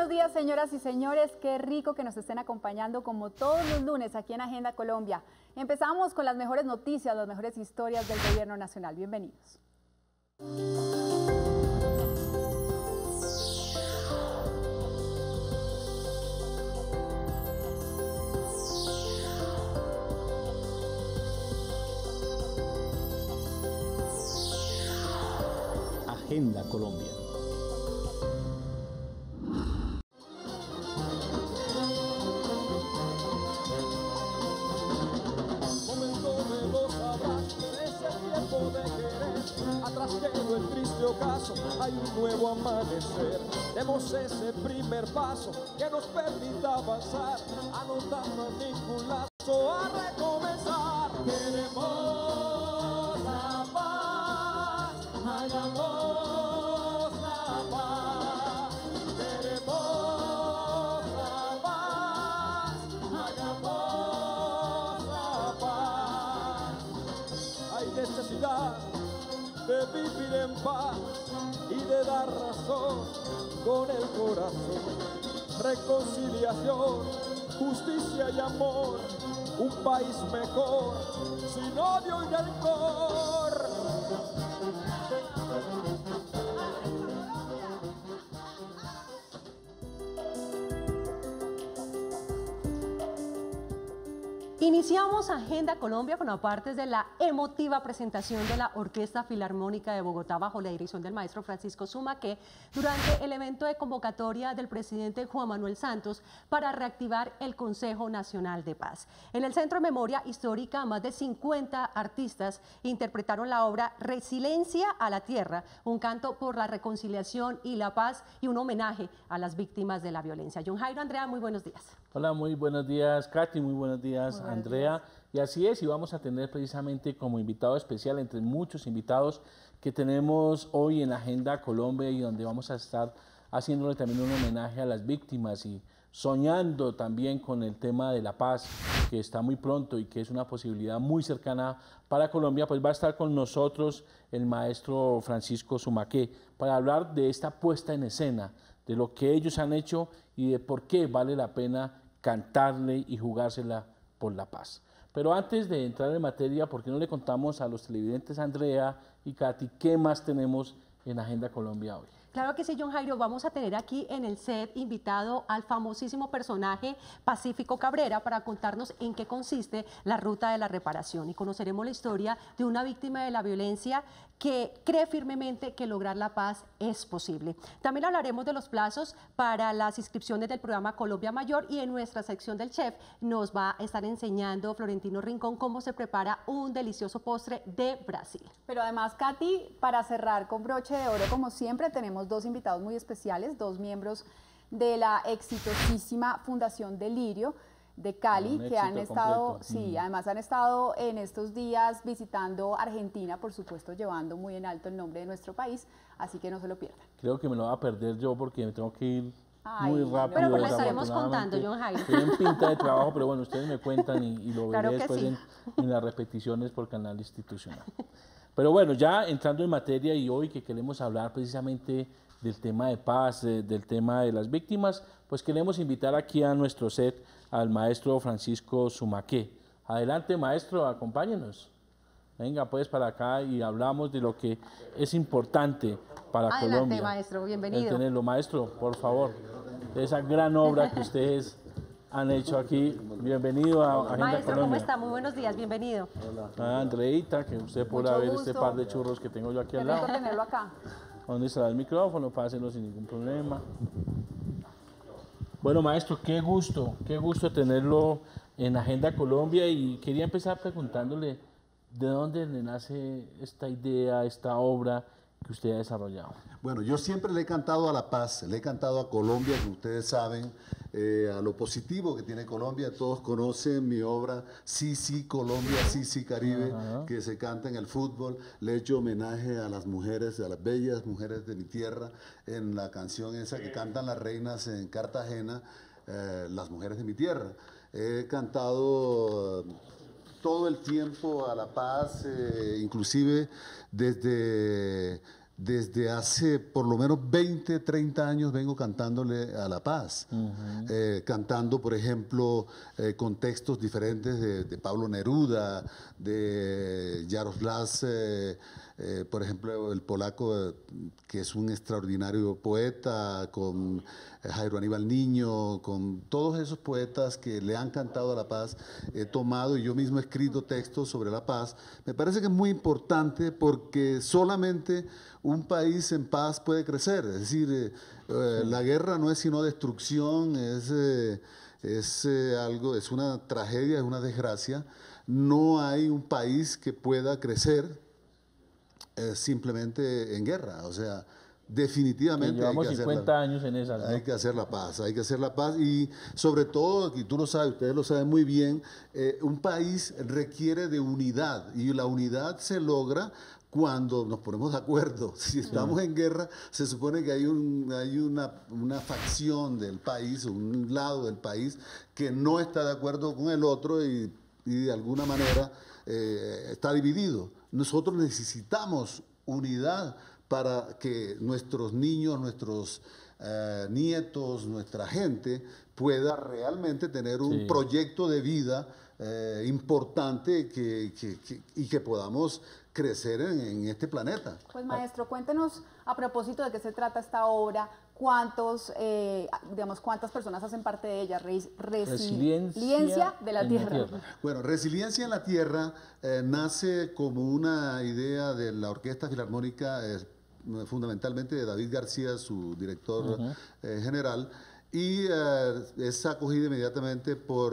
días, señoras y señores. Qué rico que nos estén acompañando como todos los lunes aquí en Agenda Colombia. Empezamos con las mejores noticias, las mejores historias del gobierno nacional. Bienvenidos. Agenda Colombia. Atrás quedó el triste ocaso, hay un nuevo amanecer. Demos ese primer paso que nos permita avanzar, anotando ningún lazo a recomenzar. Queremos la paz, hagamos la paz. Queremos la paz, hagamos la paz. Hay necesidad de vivir en paz y de dar razón con el corazón. Reconciliación, justicia y amor, un país mejor, sin odio y rencor. Iniciamos Agenda Colombia con aparte de la emotiva presentación de la Orquesta Filarmónica de Bogotá bajo la dirección del maestro Francisco Sumaqué durante el evento de convocatoria del presidente Juan Manuel Santos para reactivar el Consejo Nacional de Paz. En el Centro de Memoria Histórica, más de 50 artistas interpretaron la obra Resiliencia a la Tierra, un canto por la reconciliación y la paz y un homenaje a las víctimas de la violencia. John Jairo, Andrea, muy buenos días. Hola, muy buenos días, Katy, muy buenos días, Andrea. Y así es, y vamos a tener precisamente como invitado especial, entre muchos invitados que tenemos hoy en Agenda Colombia y donde vamos a estar haciéndole también un homenaje a las víctimas y soñando también con el tema de la paz, que está muy pronto y que es una posibilidad muy cercana para Colombia. Pues va a estar con nosotros el maestro Francisco Sumaqué para hablar de esta puesta en escena, de lo que ellos han hecho y de por qué vale la pena cantarle y jugársela por la paz. Pero antes de entrar en materia, ¿por qué no le contamos a los televidentes, Andrea y Katy, qué más tenemos en Agenda Colombia hoy? Claro que sí, John Jairo, vamos a tener aquí en el set invitado al famosísimo personaje Pacífico Cabrera para contarnos en qué consiste la ruta de la reparación y conoceremos la historia de una víctima de la violencia que cree firmemente que lograr la paz es posible. También hablaremos de los plazos para las inscripciones del programa Colombia Mayor y en nuestra sección del chef nos va a estar enseñando Florentino Rincón cómo se prepara un delicioso postre de Brasil. Pero además, Katy, para cerrar con broche de oro, como siempre, tenemos dos invitados muy especiales, dos miembros de la exitosísima Fundación Delirio de Cali, que han estado, sí, además han estado en estos días visitando Argentina, por supuesto, llevando muy en alto el nombre de nuestro país, así que no se lo pierdan. Creo que me lo voy a perder yo porque me tengo que ir muy rápido. Pero pues le estaremos contando, John Jairo. Tienen pinta de trabajo, pero bueno, ustedes me cuentan y lo veré claro después sí. en las repeticiones por canal institucional. Pero bueno, ya entrando en materia y hoy que queremos hablar precisamente del tema de paz, del tema de las víctimas, pues queremos invitar aquí a nuestro set al maestro Francisco Sumaqué. Adelante, maestro, acompáñenos. Venga pues para acá y hablamos de lo que es importante para Colombia. Adelante, maestro, bienvenido. Tenerlo, maestro, por favor, de esa gran obra que ustedes han hecho aquí. Bienvenido a Agenda Maestro, Colombia. ¿cómo está? Muy buenos días, bienvenido. Hola. Andreita, que usted podrá ver este par de churros que tengo yo aquí al lado. Tenerlo acá. ¿Dónde está el micrófono? Pásenlo sin ningún problema. Bueno, maestro, qué gusto tenerlo en Agenda Colombia y quería empezar preguntándole de dónde le nace esta idea, esta obra que usted ha desarrollado. Bueno, yo siempre le he cantado a la paz, le he cantado a Colombia, que ustedes saben, a lo positivo que tiene Colombia. Todos conocen mi obra Sí, sí, Colombia, Sí, sí, Caribe, que se canta en el fútbol. Le he hecho homenaje a las mujeres, a las bellas mujeres de mi tierra, en la canción esa que cantan las reinas en Cartagena, las mujeres de mi tierra. He cantado todo el tiempo a la paz, inclusive desde desde hace por lo menos 20, 30 años vengo cantándole a la paz. Cantando, por ejemplo, contextos diferentes de Pablo Neruda, de Jaroslav, por ejemplo, el polaco, que es un extraordinario poeta, con Jairo Aníbal Niño, con todos esos poetas que le han cantado a la paz, he tomado y yo mismo he escrito textos sobre la paz. Me parece que es muy importante porque solamente un país en paz puede crecer. Es decir, la guerra no es sino destrucción, es una tragedia, es una desgracia. No hay un país que pueda crecer simplemente en guerra. O sea, definitivamente llevamos 50 años en esas, ¿no? Hay que hacer la paz y sobre todo, y tú lo sabes, ustedes lo saben muy bien, un país requiere de unidad y la unidad se logra cuando nos ponemos de acuerdo. Si estamos en guerra, se supone que hay una facción del país, un lado del país que no está de acuerdo con el otro y de alguna manera está dividido. Nosotros necesitamos unidad para que nuestros niños, nuestros nietos, nuestra gente pueda realmente tener un proyecto de vida importante y que podamos crecer en este planeta. Pues maestro, cuéntenos a propósito de qué se trata esta obra, cuántas personas hacen parte de ella, Resiliencia de la Tierra. Bueno, Resiliencia en la Tierra nace como una idea de la Orquesta Filarmónica, fundamentalmente de David García, su director general, y es acogida inmediatamente por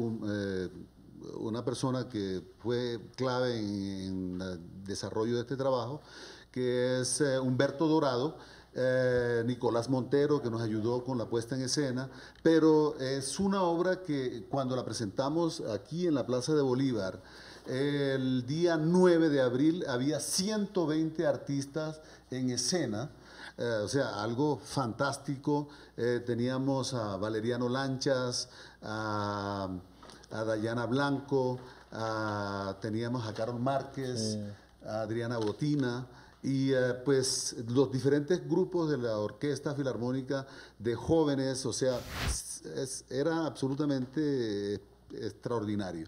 una persona que fue clave en el desarrollo de este trabajo, que es Humberto Dorado, Nicolás Montero, que nos ayudó con la puesta en escena, pero es una obra que cuando la presentamos aquí en la Plaza de Bolívar, el día 9 de abril había 120 artistas en escena, o sea, algo fantástico. Teníamos a Valeriano Lanchas, a Dayana Blanco, teníamos a Carol Márquez, a Adriana Botina, y pues los diferentes grupos de la Orquesta Filarmónica de jóvenes, o sea, era absolutamente extraordinario.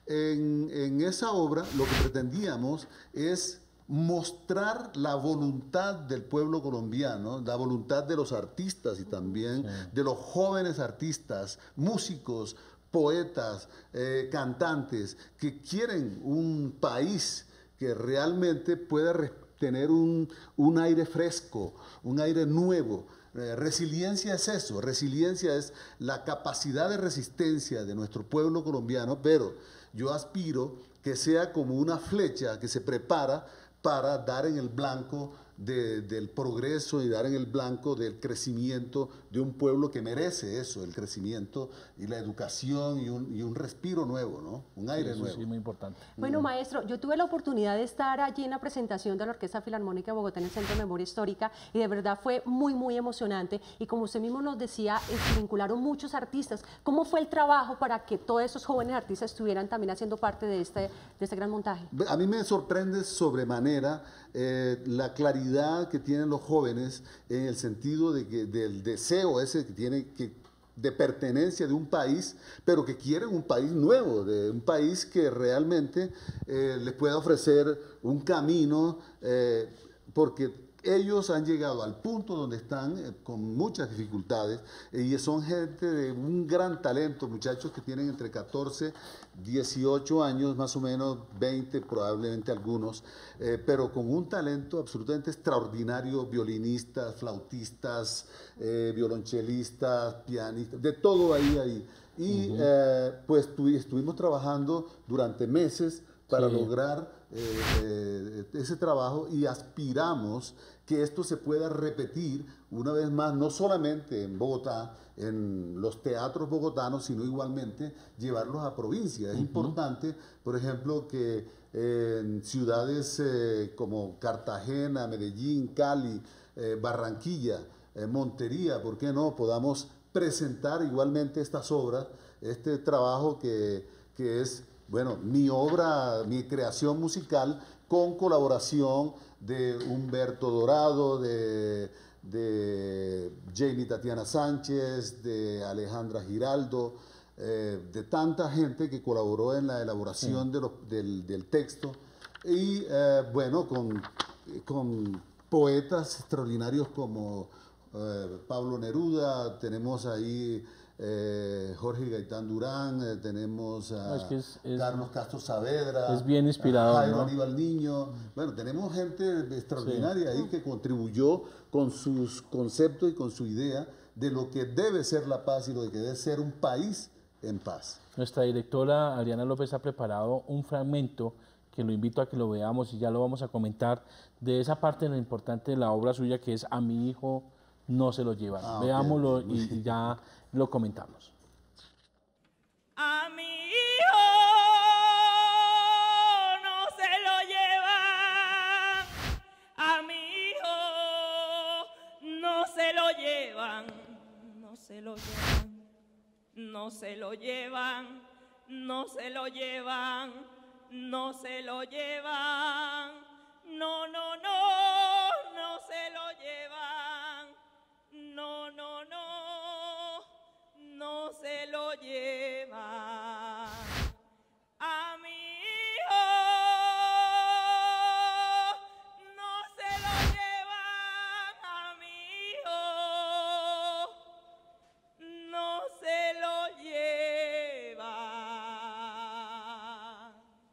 En esa obra lo que pretendíamos es mostrar la voluntad del pueblo colombiano, la voluntad de los artistas y también de los jóvenes artistas, músicos, poetas, cantantes, que quieren un país que realmente pueda tener un aire fresco, un aire nuevo. Resiliencia es eso, resiliencia es la capacidad de resistencia de nuestro pueblo colombiano, pero yo aspiro que sea como una flecha que se prepara para dar en el blanco del progreso y dar en el blanco del crecimiento de un pueblo que merece eso, el crecimiento y la educación y un respiro nuevo, ¿no? Un aire nuevo. Sí, muy importante. Bueno, maestro, yo tuve la oportunidad de estar allí en la presentación de la Orquesta Filarmónica de Bogotá en el Centro de Memoria Histórica y de verdad fue muy, muy emocionante y como usted mismo nos decía, se vincularon muchos artistas. ¿Cómo fue el trabajo para que todos esos jóvenes artistas estuvieran también haciendo parte de este gran montaje? A mí me sorprende sobremanera la claridad que tienen los jóvenes en el sentido del deseo ese que tienen de pertenencia de un país, pero que quieren un país nuevo, de un país que realmente les pueda ofrecer un camino, porque ellos han llegado al punto donde están con muchas dificultades y son gente de un gran talento, muchachos que tienen entre 14, 18 años, más o menos 20 probablemente algunos, pero con un talento absolutamente extraordinario, violinistas, flautistas, violonchelistas, pianistas, de todo ahí. Y pues estuvimos trabajando durante meses para lograr ese trabajo y aspiramos que esto se pueda repetir una vez más, no solamente en Bogotá, en los teatros bogotanos, sino igualmente llevarlos a provincia. Es importante, por ejemplo, que en ciudades como Cartagena, Medellín, Cali, Barranquilla, Montería, ¿por qué no?, podamos presentar igualmente estas obras, este trabajo que es, bueno, mi obra, mi creación musical, con colaboración de Humberto Dorado, de Jamie Tatiana Sánchez, de Alejandra Giraldo, de tanta gente que colaboró en la elaboración del texto y bueno, con poetas extraordinarios como Pablo Neruda, tenemos ahí Jorge Gaitán Durán, tenemos a Carlos Castro Saavedra, es bien inspirador, Jairo Aníbal Niño. Bueno, tenemos gente extraordinaria ahí que contribuyó con sus conceptos y con su idea de lo que debe ser la paz y lo que debe ser un país en paz. Nuestra directora Adriana López ha preparado un fragmento que lo invito a que lo veamos y ya lo vamos a comentar, de esa parte de lo importante de la obra suya, que es A mi hijo no se lo llevan. Veámoslo y ya lo comentamos. A mi hijo no se lo llevan, a mi hijo no se lo llevan, no se lo llevan, no se lo llevan, no se lo llevan, no se lo llevan, no, no, no, no se lo llevan, no, no, no, no se lo llevan. A mi hijo no se lo llevan, a mi hijo no se lo llevan.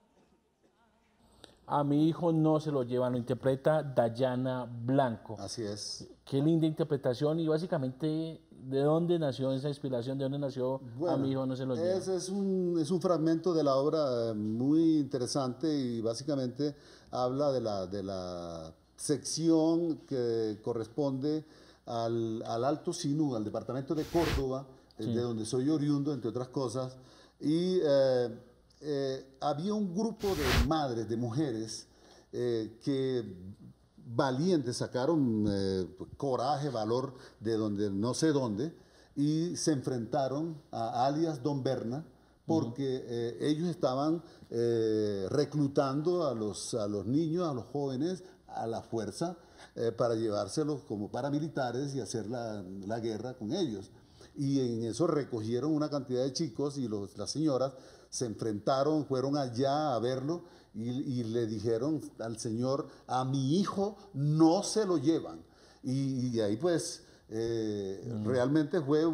A mi hijo no se lo llevan, lo interpreta Dayana Blanco. Así es. Qué linda interpretación y básicamente, ¿de dónde nació esa inspiración? ¿De dónde nació A mi hijo no se lo llevan? Ese es un fragmento de la obra muy interesante y básicamente habla de la sección que corresponde al Alto Sinú, al departamento de Córdoba, de donde soy oriundo, entre otras cosas, y había un grupo de madres, de mujeres, que valientes sacaron coraje, valor de donde no sé dónde, y se enfrentaron a alias Don Berna, porque ellos estaban reclutando a los niños, a los jóvenes, a la fuerza, para llevárselos como paramilitares y hacer la guerra con ellos. Y en eso recogieron una cantidad de chicos y las señoras se enfrentaron, fueron allá a verlo y le dijeron al señor, a mi hijo no se lo llevan. Y ahí pues realmente fue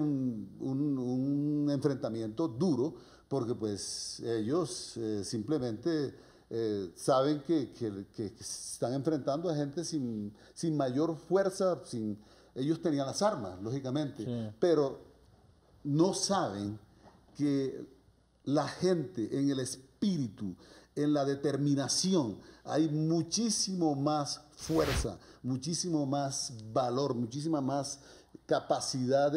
un enfrentamiento duro, porque pues ellos simplemente saben que están enfrentando a gente sin mayor fuerza, ellos tenían las armas, lógicamente, pero no saben que la gente en el espíritu, en la determinación, hay muchísimo más fuerza, muchísimo más valor, muchísima más capacidad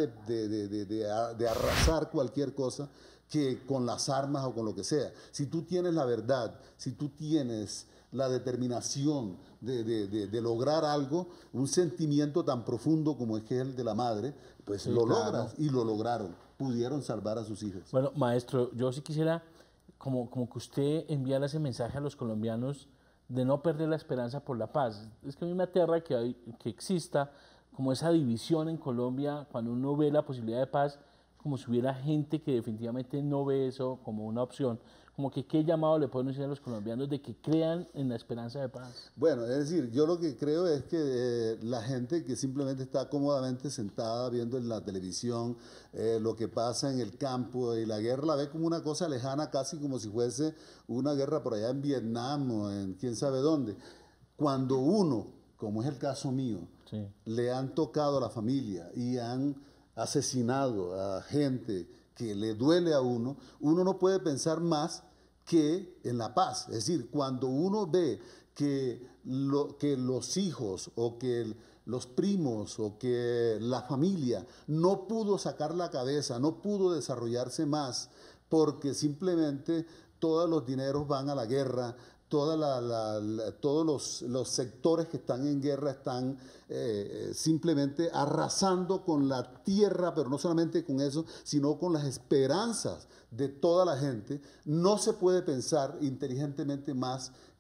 de arrasar cualquier cosa que con las armas o con lo que sea. Si tú tienes la verdad, si tú tienes la determinación de lograr algo, un sentimiento tan profundo como es que el de la madre, pues sí, lo logras, y lo lograron, pudieron salvar a sus hijos. Bueno, maestro, yo sí quisiera como que usted enviara ese mensaje a los colombianos de no perder la esperanza por la paz. Es que a mí me aterra que exista como esa división en Colombia cuando uno ve la posibilidad de paz, como si hubiera gente que definitivamente no ve eso como una opción. Como que qué llamado le pueden decir a los colombianos de que crean en la esperanza de paz. Bueno, es decir, yo lo que creo es que la gente que simplemente está cómodamente sentada viendo en la televisión lo que pasa en el campo y la guerra la ve como una cosa lejana, casi como si fuese una guerra por allá en Vietnam o en quién sabe dónde. Cuando uno, como es el caso mío, sí, le han tocado a la familia y han asesinado a gente que le duele a uno, uno no puede pensar más que en la paz. Es decir, cuando uno ve que los hijos o que los primos o que la familia no pudo sacar la cabeza, no pudo desarrollarse más porque simplemente todos los dineros van a la guerra, todos los sectores que están en guerra están simplemente arrasando con la tierra, pero no solamente con eso, sino con las esperanzas de toda la gente. No se puede pensar inteligentemente más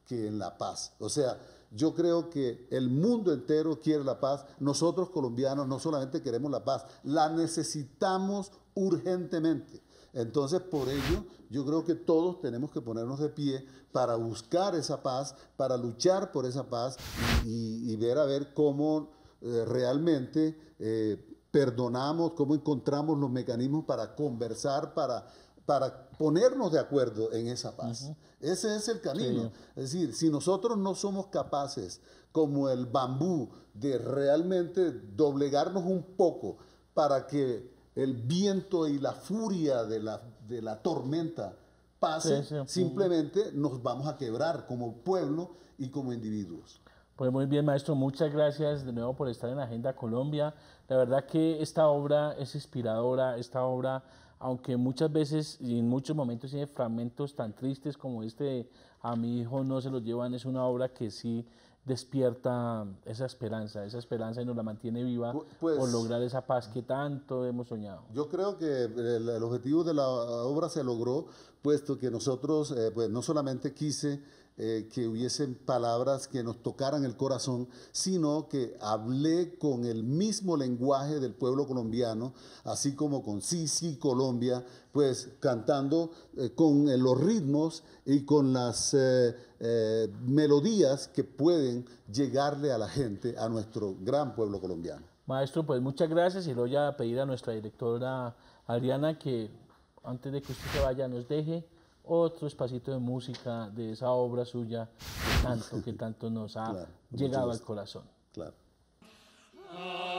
que en la paz. O sea, yo creo que el mundo entero quiere la paz. Nosotros colombianos no solamente queremos la paz, la necesitamos urgentemente. Entonces, por ello, yo creo que todos tenemos que ponernos de pie para buscar esa paz, para luchar por esa paz y ver a ver cómo realmente perdonamos, cómo encontramos los mecanismos para conversar, para ponernos de acuerdo en esa paz. Ese es el camino. Sí. Es decir, si nosotros no somos capaces, como el bambú, de realmente doblegarnos un poco para que el viento y la furia de la tormenta pase, simplemente nos vamos a quebrar como pueblo y como individuos. Pues muy bien, maestro, muchas gracias de nuevo por estar en Agenda Colombia. La verdad que esta obra es inspiradora, esta obra, aunque muchas veces y en muchos momentos tiene fragmentos tan tristes como este, a mi hijo no se lo llevan, es una obra que sí despierta esa esperanza y nos la mantiene viva pues, por lograr esa paz que tanto hemos soñado. Yo creo que el objetivo de la obra se logró, puesto que nosotros pues no solamente quise que hubiesen palabras que nos tocaran el corazón, sino que hablé con el mismo lenguaje del pueblo colombiano, así como con Sí, sí, Colombia, pues cantando con los ritmos y con las melodías que pueden llegarle a la gente, a nuestro gran pueblo colombiano. Maestro, pues muchas gracias y le voy a pedir a nuestra directora Adriana que antes de que usted se vaya nos deje otro espacito de música de esa obra suya que tanto nos ha llegado al corazón. Claro.